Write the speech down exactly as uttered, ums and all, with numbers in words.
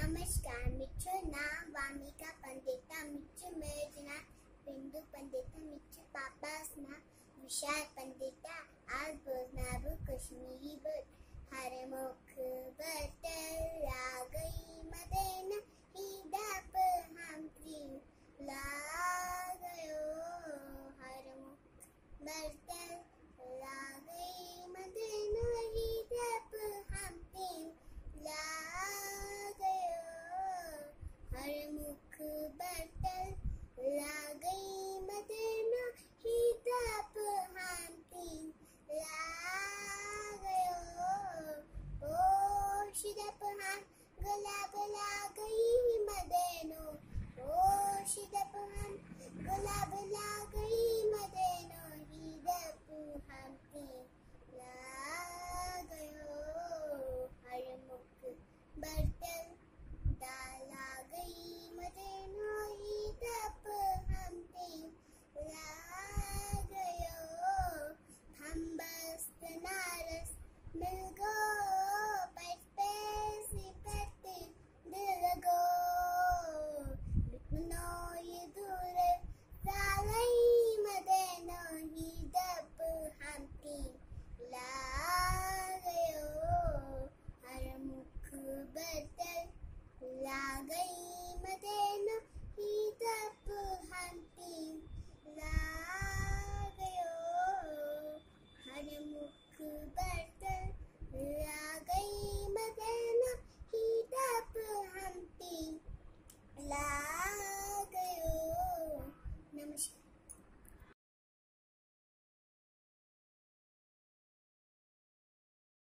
नमस्कार मित्र नाम वामिका पंडिता मित्र मेजना बिंदु पंडिता मित्र पापास ना विशाल पंडिता आज बोलनाबू कश्मीरी बोल हर मुख बरतर आ गई मदेन हिदाप हम प्रिय ला गयो हर मुख बरतर